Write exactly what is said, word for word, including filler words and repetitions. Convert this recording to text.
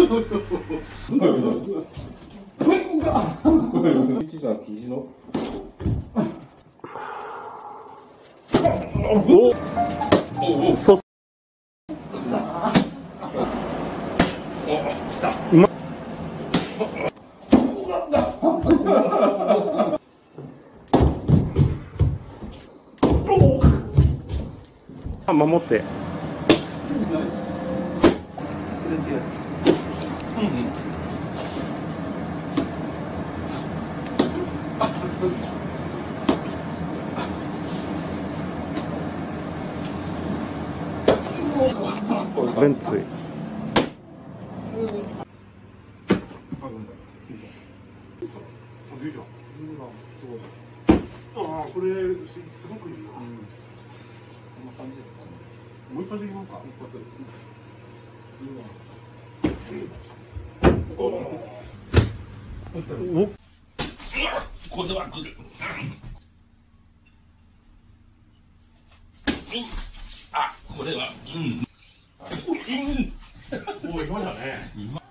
一じゃT字の。 おお。そ。うま。守って。ベンツイ。 ああ、これすごくいいな。こんな感じですかね。もう一発いきますか。一発。 お。 これは来る。あ、これは、うん。 おお、今だね。 今。